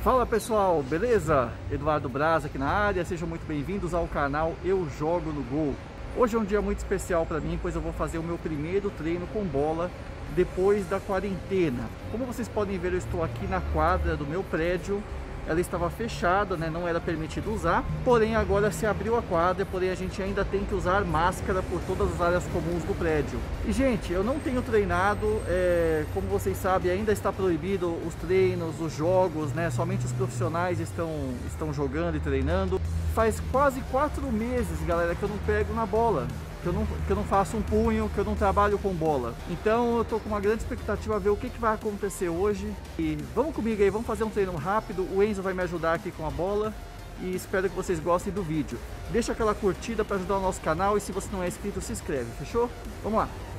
Fala pessoal, beleza? Eduardo Braz aqui na área, sejam muito bem-vindos ao canal Eu Jogo no Gol. Hoje é um dia muito especial para mim, pois eu vou fazer o meu primeiro treino com bola depois da quarentena. Como vocês podem ver, eu estou aqui na quadra do meu prédio. Ela estava fechada, né? Não era permitido usar, porém agora se abriu a quadra, porém a gente ainda tem que usar máscara por todas as áreas comuns do prédio. E gente, eu não tenho treinado, como vocês sabem, ainda está proibido os treinos, os jogos, né? Somente os profissionais estão jogando e treinando. Faz quase 4 meses, galera, que eu não pego na bola. Que eu não faço um punho, que eu não trabalho com bola. Então eu tô com uma grande expectativa a ver o que vai acontecer hoje. E vamos comigo aí, vamos fazer um treino rápido. O Enzo vai me ajudar aqui com a bola. E espero que vocês gostem do vídeo. Deixa aquela curtida para ajudar o nosso canal e se você não é inscrito, se inscreve, fechou? Vamos lá!